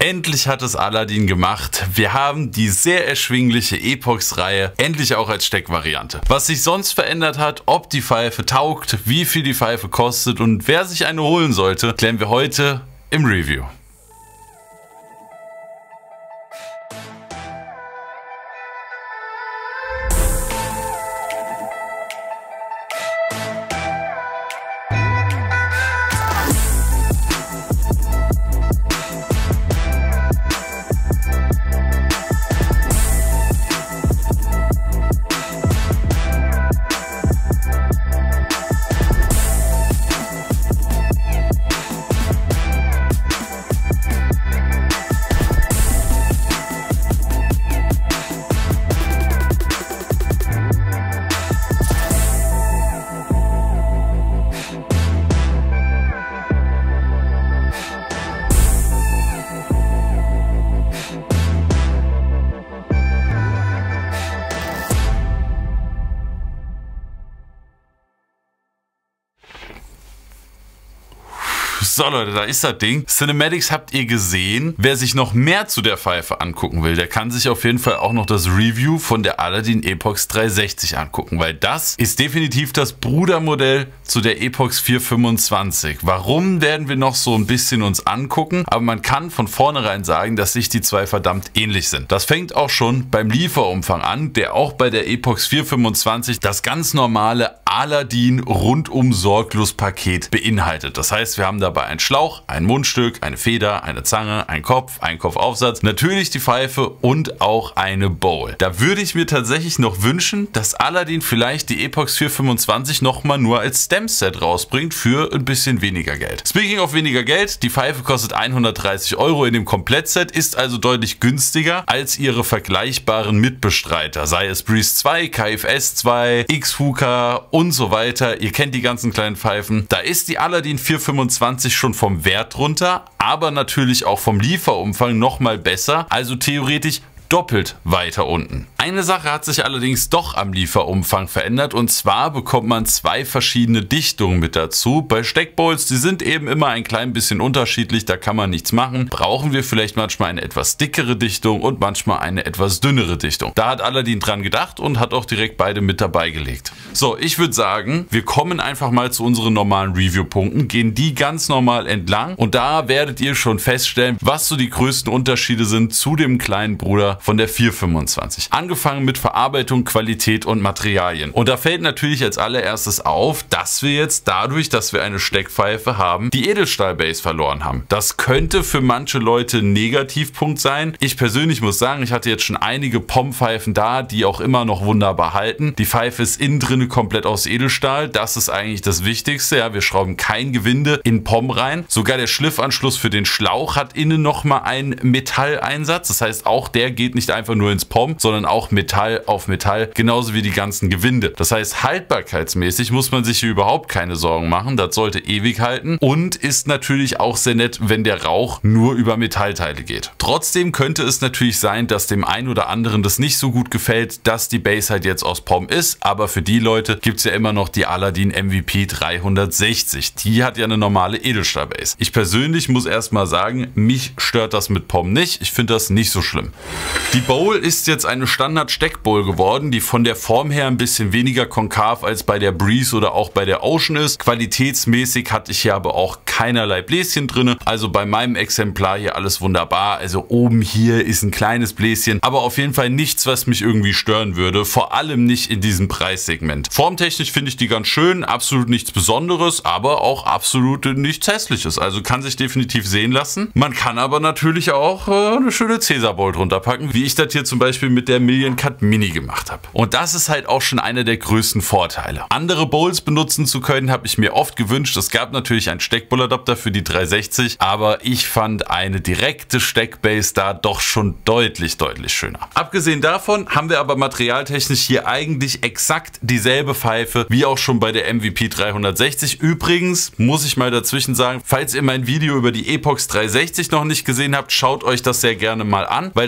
Endlich hat es Aladin gemacht. Wir haben die sehr erschwingliche Epox-Reihe endlich auch als Steckvariante. Was sich sonst verändert hat, ob die Pfeife taugt, wie viel die Pfeife kostet und wer sich eine holen sollte, klären wir heute im Review. So Leute, da ist das Ding. Cinematics habt ihr gesehen. Wer sich noch mehr zu der Pfeife angucken will, der kann sich auf jeden Fall auch noch das Review von der Aladin Epox 360 angucken, weil das ist definitiv das Brudermodell zu der Epox 425. Warum, werden wir noch so ein bisschen uns angucken, aber man kann von vornherein sagen, dass sich die zwei verdammt ähnlich sind. Das fängt auch schon beim Lieferumfang an, der auch bei der Epox 425 das ganz normale Aladin rundum sorglos Paket beinhaltet. Das heißt, wir haben dabei einen Schlauch, ein Mundstück, eine Feder, eine Zange, einen Kopfaufsatz, natürlich die Pfeife und auch eine Bowl. Da würde ich mir tatsächlich noch wünschen, dass Aladin vielleicht die Epox 425 nochmal nur als Stem-Set rausbringt für ein bisschen weniger Geld. Speaking of weniger Geld, die Pfeife kostet 130 € in dem Komplettset, ist also deutlich günstiger als ihre vergleichbaren Mitbestreiter, sei es Breeze 2, KFS 2, X-Hookah und so weiter. Ihr kennt die ganzen kleinen Pfeifen. Da ist die Aladin 425 schon vom Wert runter, aber natürlich auch vom Lieferumfang nochmal besser, also theoretisch doppelt weiter unten. Eine Sache hat sich allerdings doch am Lieferumfang verändert, und zwar bekommt man zwei verschiedene Dichtungen mit dazu. Bei Steckbowls, die sind eben immer ein klein bisschen unterschiedlich, da kann man nichts machen. Brauchen wir vielleicht manchmal eine etwas dickere Dichtung und manchmal eine etwas dünnere Dichtung. Da hat Aladin dran gedacht und hat auch direkt beide mit dabei gelegt. So, ich würde sagen, wir kommen einfach mal zu unseren normalen Review-Punkten, gehen die ganz normal entlang und da werdet ihr schon feststellen, was so die größten Unterschiede sind zu dem kleinen Bruder von der 425. Angefangen mit Verarbeitung, Qualität und Materialien. Und da fällt natürlich als allererstes auf, dass wir jetzt dadurch, dass wir eine Steckpfeife haben, die Edelstahl-Base verloren haben. Das könnte für manche Leute ein Negativpunkt sein. Ich persönlich muss sagen, ich hatte jetzt schon einige POM-Pfeifen da, die auch immer noch wunderbar halten. Die Pfeife ist innen drin komplett aus Edelstahl. Das ist eigentlich das Wichtigste. Ja, wir schrauben kein Gewinde in POM rein. Sogar der Schliffanschluss für den Schlauch hat innen nochmal einen Metalleinsatz. Das heißt, auch der geht nicht einfach nur ins POM, sondern auch Metall auf Metall, genauso wie die ganzen Gewinde. Das heißt, haltbarkeitsmäßig muss man sich hier überhaupt keine Sorgen machen. Das sollte ewig halten und ist natürlich auch sehr nett, wenn der Rauch nur über Metallteile geht. Trotzdem könnte es natürlich sein, dass dem einen oder anderen das nicht so gut gefällt, dass die Base halt jetzt aus POM ist, aber für die Leute gibt es ja immer noch die Aladin MVP 360. Die hat ja eine normale Edelstahl-Base. Ich persönlich muss erstmal sagen, mich stört das mit POM nicht. Ich finde das nicht so schlimm. Die Bowl ist jetzt eine Standard-Steckbowl geworden, die von der Form her ein bisschen weniger konkav als bei der Breeze oder auch bei der Ocean ist. Qualitätsmäßig hatte ich hier aber auch keinerlei Bläschen drin. Also bei meinem Exemplar hier alles wunderbar. Also oben hier ist ein kleines Bläschen, aber auf jeden Fall nichts, was mich irgendwie stören würde. Vor allem nicht in diesem Preissegment. Formtechnisch finde ich die ganz schön. Absolut nichts Besonderes, aber auch absolut nichts Hässliches. Also kann sich definitiv sehen lassen. Man kann aber natürlich auch eine schöne Cäsar Bowl drunter packen, wie ich das hier zum Beispiel mit der Million Cut Mini gemacht habe. Und das ist halt auch schon einer der größten Vorteile. Andere Bowls benutzen zu können, habe ich mir oft gewünscht. Es gab natürlich einen Steckbowl-Adapter für die 360, aber ich fand eine direkte Steckbase da doch schon deutlich schöner. Abgesehen davon haben wir aber materialtechnisch hier eigentlich exakt dieselbe Pfeife wie auch schon bei der MVP 360. Übrigens muss ich mal dazwischen sagen, falls ihr mein Video über die Epox 360 noch nicht gesehen habt, schaut euch das sehr gerne mal an, weil das ergänzt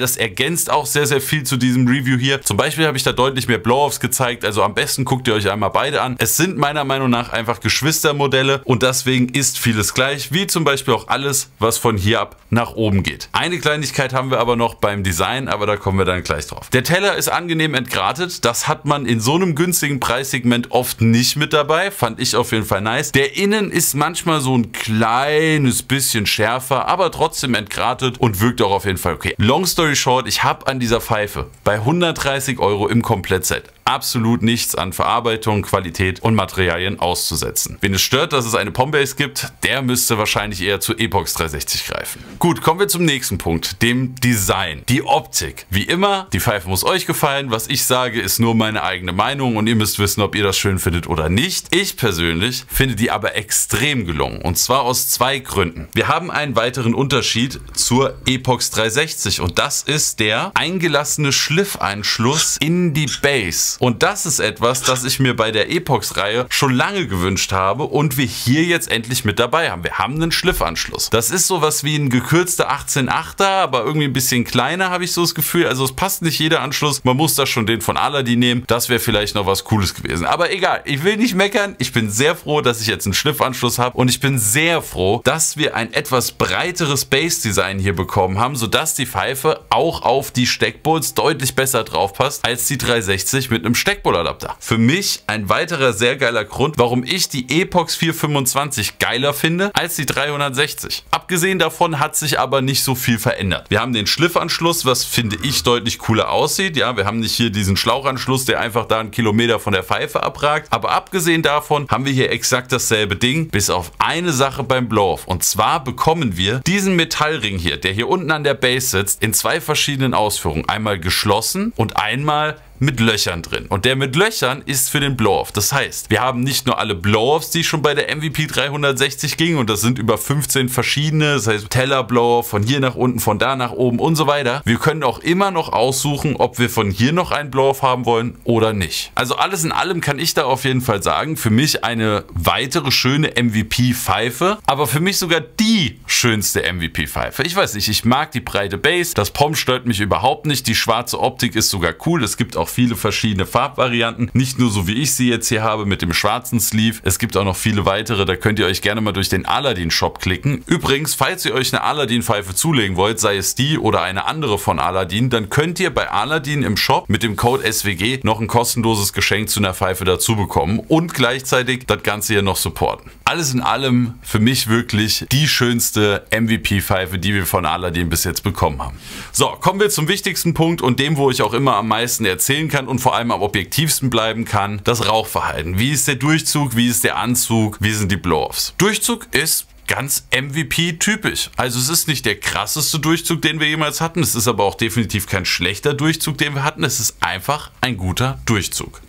ergänzt auch sehr, sehr viel zu diesem Review hier. Zum Beispiel habe ich da deutlich mehr Blow-Offs gezeigt, also am besten guckt ihr euch einmal beide an. Es sind meiner Meinung nach einfach Geschwistermodelle und deswegen ist vieles gleich, wie zum Beispiel auch alles, was von hier ab nach oben geht. Eine Kleinigkeit haben wir aber noch beim Design, aber da kommen wir dann gleich drauf. Der Teller ist angenehm entgratet, das hat man in so einem günstigen Preissegment oft nicht mit dabei, fand ich auf jeden Fall nice. Der Innen ist manchmal so ein kleines bisschen schärfer, aber trotzdem entgratet und wirkt auch auf jeden Fall okay. Long story short, ich habe an dieser Pfeife bei 130 € im Komplettset absolut nichts an Verarbeitung, Qualität und Materialien auszusetzen. Wen es stört, dass es eine Pombase gibt, der müsste wahrscheinlich eher zu Epox 360 greifen. Gut, kommen wir zum nächsten Punkt, dem Design. Die Optik. Wie immer, die Pfeife muss euch gefallen. Was ich sage, ist nur meine eigene Meinung und ihr müsst wissen, ob ihr das schön findet oder nicht. Ich persönlich finde die aber extrem gelungen und zwar aus zwei Gründen. Wir haben einen weiteren Unterschied zur Epox 360 und das ist der eingelassene Schliffeinschluss in die Base. Und das ist etwas, das ich mir bei der Epox-Reihe schon lange gewünscht habe und wir hier jetzt endlich mit dabei haben. Wir haben einen Schliffanschluss. Das ist sowas wie ein gekürzter 18.8er, aber irgendwie ein bisschen kleiner, habe ich so das Gefühl. Also es passt nicht jeder Anschluss. Man muss da schon den von Aladin nehmen. Das wäre vielleicht noch was Cooles gewesen. Aber egal, ich will nicht meckern. Ich bin sehr froh, dass ich jetzt einen Schliffanschluss habe und ich bin sehr froh, dass wir ein etwas breiteres Base-Design hier bekommen haben, sodass die Pfeife auch auf die Steckbowls deutlich besser drauf passt als die 360 mit einem Steckbowl-Adapter. Für mich ein weiterer sehr geiler Grund, warum ich die Epox 425 geiler finde als die 360. Abgesehen davon hat sich aber nicht so viel verändert. Wir haben den Schliffanschluss, was finde ich deutlich cooler aussieht. Ja, wir haben nicht hier diesen Schlauchanschluss, der einfach da einen Kilometer von der Pfeife abragt. Aber abgesehen davon haben wir hier exakt dasselbe Ding, bis auf eine Sache beim Blow-Off. Und zwar bekommen wir diesen Metallring hier, der hier unten an der Base sitzt, in zwei verschiedenen Ausführungen. Einmal geschlossen und einmal mit Löchern drin. Und der mit Löchern ist für den Blow-Off. Das heißt, wir haben nicht nur alle Blow-Offs, die schon bei der MVP 360 gingen und das sind über 15 verschiedene, das heißt Teller-Blow-Off, von hier nach unten, von da nach oben und so weiter. Wir können auch immer noch aussuchen, ob wir von hier noch einen Blow-Off haben wollen oder nicht. Also alles in allem kann ich da auf jeden Fall sagen, für mich eine weitere schöne MVP-Pfeife, aber für mich sogar die schönste MVP-Pfeife. Ich weiß nicht, ich mag die breite Base, das Pom stört mich überhaupt nicht, die schwarze Optik ist sogar cool, es gibt auch viele verschiedene Farbvarianten. Nicht nur so wie ich sie jetzt hier habe mit dem schwarzen Sleeve. Es gibt auch noch viele weitere. Da könnt ihr euch gerne mal durch den Aladin Shop klicken. Übrigens, falls ihr euch eine Aladin Pfeife zulegen wollt, sei es die oder eine andere von Aladin, dann könnt ihr bei Aladin im Shop mit dem Code SWG noch ein kostenloses Geschenk zu einer Pfeife dazu bekommen und gleichzeitig das Ganze hier noch supporten. Alles in allem für mich wirklich die schönste MVP-Pfeife, die wir von Aladin bis jetzt bekommen haben. So, kommen wir zum wichtigsten Punkt und dem, wo ich auch immer am meisten erzählen kann und vor allem am objektivsten bleiben kann, das Rauchverhalten. Wie ist der Durchzug, wie ist der Anzug, wie sind die Blow-Offs? Durchzug ist ganz MVP-typisch. Also es ist nicht der krasseste Durchzug, den wir jemals hatten. Es ist aber auch definitiv kein schlechter Durchzug, den wir hatten. Es ist einfach ein guter Durchzug.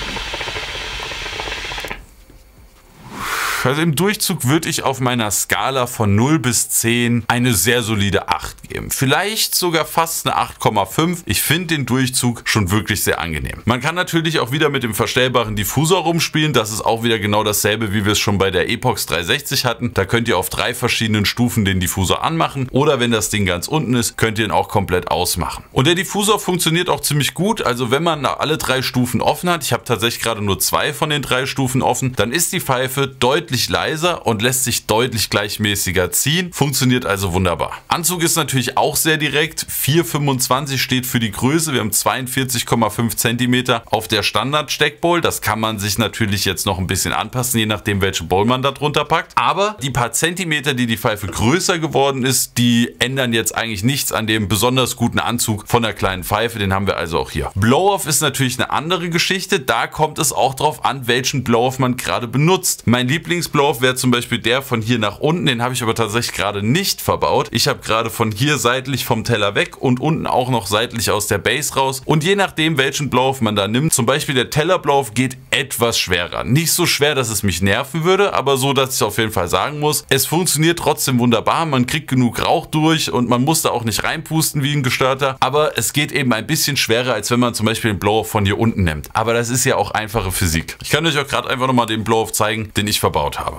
Also im Durchzug würde ich auf meiner Skala von 0 bis 10 eine sehr solide 8 geben. Vielleicht sogar fast eine 8,5. Ich finde den Durchzug schon wirklich sehr angenehm. Man kann natürlich auch wieder mit dem verstellbaren Diffusor rumspielen. Das ist auch wieder genau dasselbe, wie wir es schon bei der Epox 360 hatten. Da könnt ihr auf 3 verschiedenen Stufen den Diffusor anmachen. Oder wenn das Ding ganz unten ist, könnt ihr ihn auch komplett ausmachen. Und der Diffusor funktioniert auch ziemlich gut. Also wenn man alle 3 Stufen offen hat, ich habe tatsächlich gerade nur 2 von den 3 Stufen offen, dann ist die Pfeife deutlich leiser und lässt sich deutlich gleichmäßiger ziehen. Funktioniert also wunderbar. Anzug ist natürlich auch sehr direkt. 4,25 steht für die Größe. Wir haben 42,5 cm auf der Standard-Steckbowl. Das kann man sich natürlich jetzt noch ein bisschen anpassen, je nachdem, welche Bowl man da drunter packt. Aber die paar Zentimeter, die die Pfeife größer geworden ist, die ändern jetzt eigentlich nichts an dem besonders guten Anzug von der kleinen Pfeife. Den haben wir also auch hier. Blow-Off ist natürlich eine andere Geschichte. Da kommt es auch drauf an, welchen Blow-Off man gerade benutzt. Mein Blow-Off wäre zum Beispiel der von hier nach unten, den habe ich aber tatsächlich gerade nicht verbaut. Ich habe gerade von hier seitlich vom Teller weg und unten auch noch seitlich aus der Base raus und je nachdem, welchen Blow-Off man da nimmt, zum Beispiel der Teller Blow-Off geht etwas schwerer. Nicht so schwer, dass es mich nerven würde, aber so, dass ich auf jeden Fall sagen muss, es funktioniert trotzdem wunderbar, man kriegt genug Rauch durch und man muss da auch nicht reinpusten wie ein Gestörter, aber es geht eben ein bisschen schwerer, als wenn man zum Beispiel den Blow-Off von hier unten nimmt. Aber das ist ja auch einfache Physik. Ich kann euch auch gerade einfach nochmal den Blow-Off zeigen, den ich verbaut habe.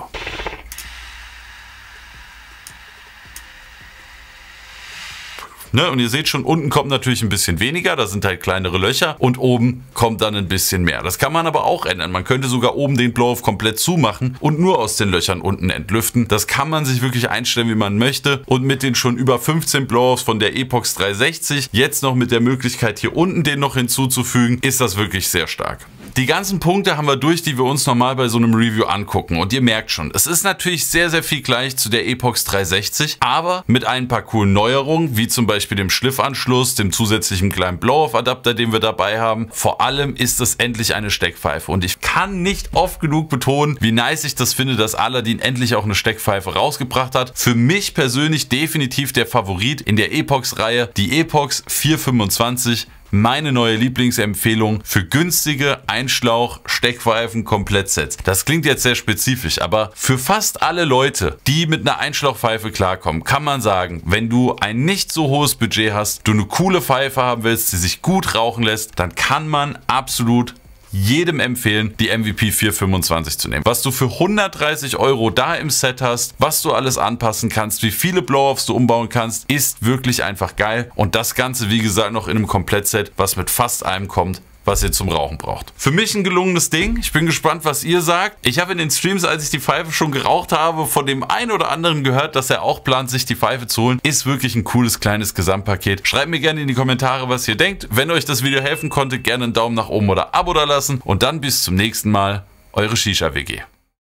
Ne? Und ihr seht schon, unten kommt natürlich ein bisschen weniger, da sind halt kleinere Löcher und oben kommt dann ein bisschen mehr. Das kann man aber auch ändern. Man könnte sogar oben den Blow-Off komplett zumachen und nur aus den Löchern unten entlüften. Das kann man sich wirklich einstellen, wie man möchte. Und mit den schon über 15 Blow-Offs von der Apox 360, jetzt noch mit der Möglichkeit hier unten den noch hinzuzufügen, ist das wirklich sehr stark. Die ganzen Punkte haben wir durch, die wir uns normal bei so einem Review angucken. Und ihr merkt schon, es ist natürlich sehr, sehr viel gleich zu der Apox 360, aber mit ein paar coolen Neuerungen, wie zum Beispiel dem Schliffanschluss, dem zusätzlichen kleinen Blow-Off-Adapter, den wir dabei haben. Vor allem ist es endlich eine Steckpfeife. Und ich kann nicht oft genug betonen, wie nice ich das finde, dass Aladin endlich auch eine Steckpfeife rausgebracht hat. Für mich persönlich definitiv der Favorit in der Apox-Reihe, die Apox 425. Meine neue Lieblingsempfehlung für günstige Einschlauch-Steckpfeifen-Komplettsets. Das klingt jetzt sehr spezifisch, aber für fast alle Leute, die mit einer Einschlauchpfeife klarkommen, kann man sagen, wenn du ein nicht so hohes Budget hast, du eine coole Pfeife haben willst, die sich gut rauchen lässt, dann kann man absolut jedem empfehlen, die MVP 425 zu nehmen. Was du für 130 € da im Set hast, was du alles anpassen kannst, wie viele Blow-Offs du umbauen kannst, ist wirklich einfach geil. Und das Ganze, wie gesagt, noch in einem Komplettset, was mit fast allem kommt, was ihr zum Rauchen braucht. Für mich ein gelungenes Ding. Ich bin gespannt, was ihr sagt. Ich habe in den Streams, als ich die Pfeife schon geraucht habe, von dem einen oder anderen gehört, dass er auch plant, sich die Pfeife zu holen. Ist wirklich ein cooles kleines Gesamtpaket. Schreibt mir gerne in die Kommentare, was ihr denkt. Wenn euch das Video helfen konnte, gerne einen Daumen nach oben oder Abo da lassen. Und dann bis zum nächsten Mal. Eure Shisha WG.